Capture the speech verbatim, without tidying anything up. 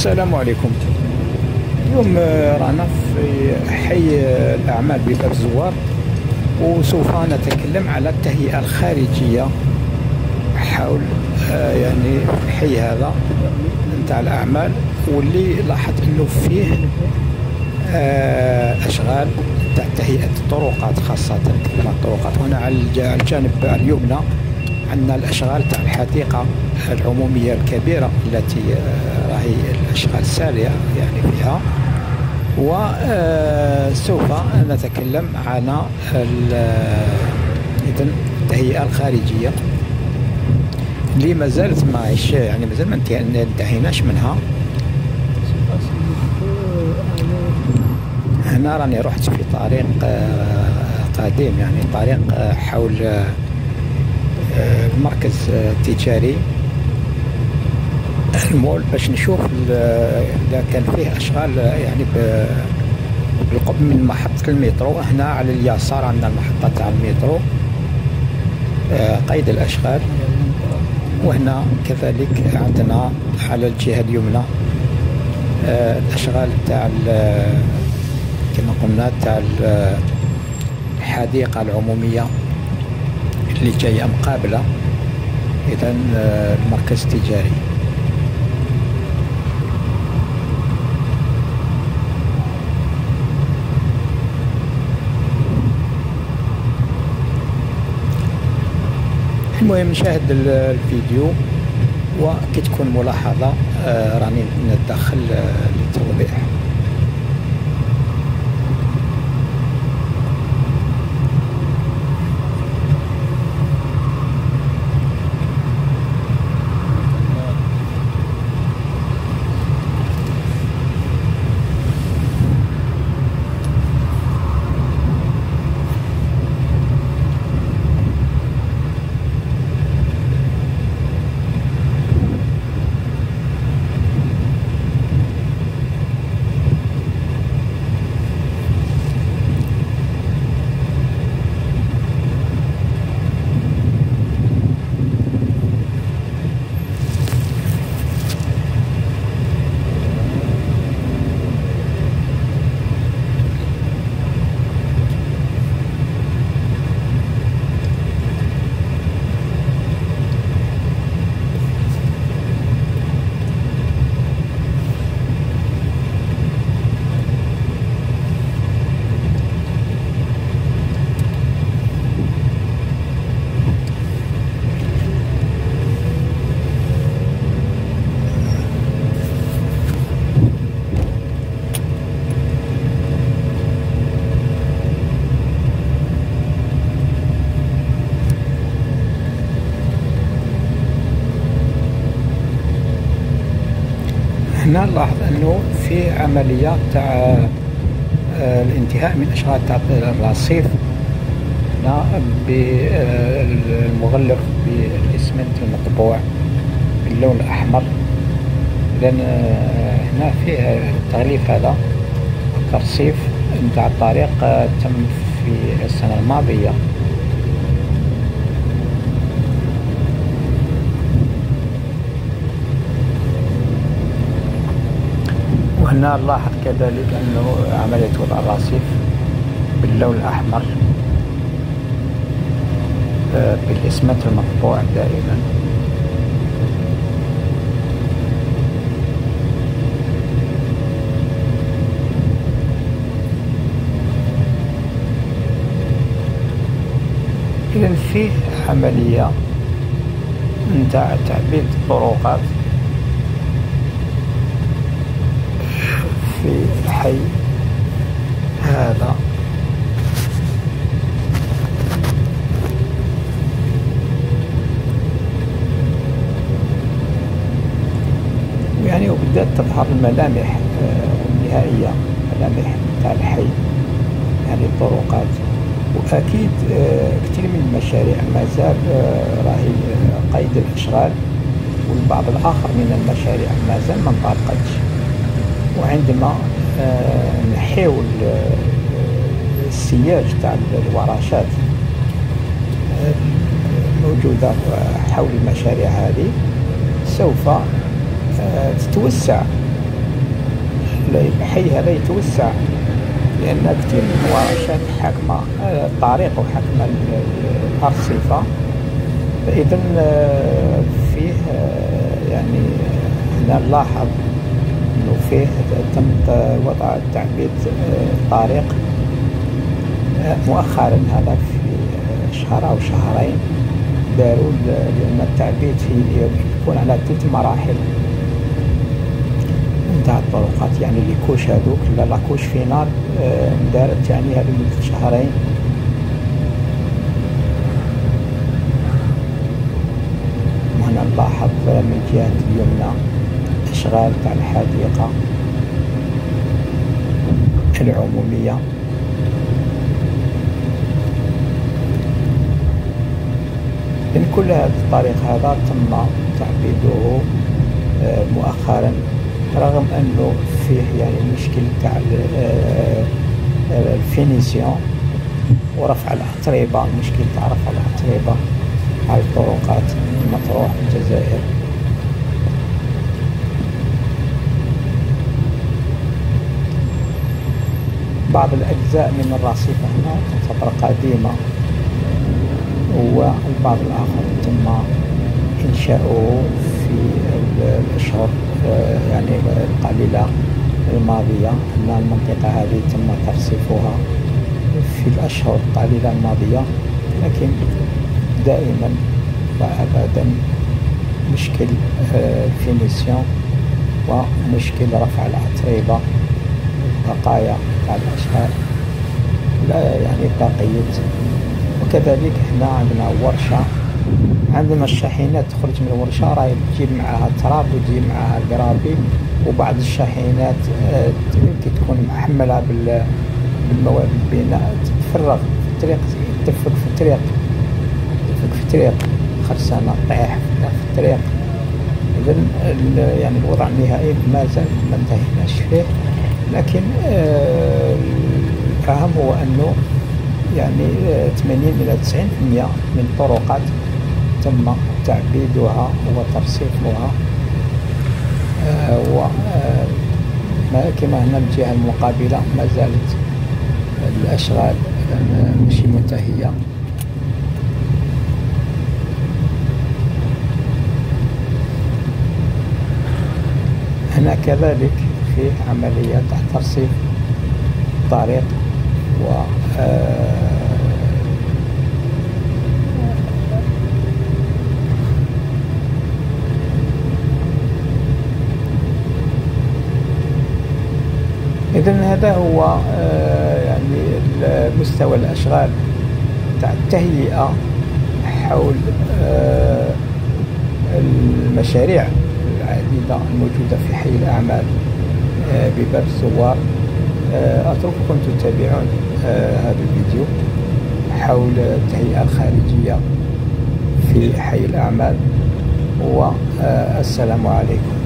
السلام عليكم. اليوم آه، رانا في حي آه، الأعمال بباب الزوار، وسوف نتكلم على التهيئة الخارجية حول آه، يعني الحي هذا نتاع الأعمال، واللي لاحظت أنه فيه آه، أشغال تاع تهيئة الطرقات، خاصة كما الطرقات. هنا على الجانب اليمنى عندنا الأشغال تاع الحديقة العمومية الكبيرة التي آه، راهي الأشغال سارية يعني فيها. وسوف نتكلم عن إذن التهيئة الخارجية اللي ما زالت ما يعني ما زال ما انتهيناش منها. هنا راني رحت في طريق قديم، يعني طريق حول المركز التجاري المول، باش نشوف اذا كان فيه اشغال يعني بالقرب من محطة المترو. هنا على اليسار عندنا المحطة تاع المترو قيد الاشغال، وهنا كذلك عندنا على الجهة اليمنى الاشغال تاع كما قلنا تاع الحديقة العمومية اللي جاية مقابلة إذن المركز التجاري. المهم نشاهد الفيديو، وكي تكون ملاحظة راني نتدخل للتوضيح. هنا نلاحظ انه في عمليه تاع الانتهاء من اشغال تاع الرصيف. هنا بالمغلف بالاسمنت المطبوع باللون الاحمر، لان هنا فيه التغليف هذا الترصيف نتاع الطريق تم في السنه الماضيه. هنا نلاحظ كذلك أنه عملية وضع الرصيف باللون الأحمر بالإسمنت المطبوع دائما. إذن فيه عملية نتاع تعبيد الطرقات في الحي هذا. يعني وبدأت تظهر الملامح النهائية، ملامح تاع الحي يعني الطرقات. وأكيد كثير من المشاريع ما زال راهي قيد الأشغال، والبعض الآخر من المشاريع ما زال ما انطلقتش. وعندما نحيو السياج تاع الورشات الموجودة حول المشاريع هذه، سوف تتوسع الحي هذا يتوسع، لأن كثير من الورشات حاكمة الطريق وحاكمة الأرصفة. فإذا فيه يعني هنا نلاحظ أنه فيه تم وضع تعبيد الطريق مؤخرا، هذا في شهر أو شهرين داروا، لأن التعبيد فيه يكون على ثلاث مراحل نتاع الطرقات. يعني لي كوش هذوك لا كوش فينال دارت يعني هذه مدة شهرين. وهنا نلاحظ من الجهة اليمنى أشغال تاع الحديقة العمومية. من كل هذا الطريق هذا تم تعبيده مؤخرا، رغم أنه فيه يعني مشكل تاع الفينيسيون ورفع الأتربة، مشكل تاع رفع الأتربة على الطرقات مطروح الجزائر. بعض الأجزاء من الرصيف هنا تعتبر قديمة، والبعض الآخر تم إنشاؤه في الأشهر يعني القليلة الماضية. أن المنطقة هذه تم ترصيفها في الأشهر القليلة الماضية، لكن دائما وأبدا مشكل الفينيسيون ومشكل رفع الأتربة، بقايا تاع الأشغال لا يعني بقيت. وكذلك هنا عندنا ورشة، عندنا الشاحنات تخرج من الورشة راهي تجيب معها تراب وتجيب معها القرابي، وبعض الشاحنات كي تكون محملة بالمواد البناء تتفرغ في الطريق، تدفق في الطريق تدفق في الطريق خرسانة طيح في الطريق. إذا يعني الوضع النهائي ما زال ما انتهيناش فيه، لكن الأهم هو أنه يعني ثمانين إلى تسعين بالمئة من الطرقات تم تعبيدها وترصيفها. وكما هنا الجهة المقابلة ما زالت الأشغال ماشي منتهية. هنا كذلك في عملية ترصيف الطريق و إذن هذا هو يعني مستوى الأشغال تاع التهيئة حول المشاريع العديدة الموجودة في حي الأعمال بباب الزوار. أترككم تتابعون هذا الفيديو حول التهيئة الخارجية في حي الأعمال، والسلام عليكم.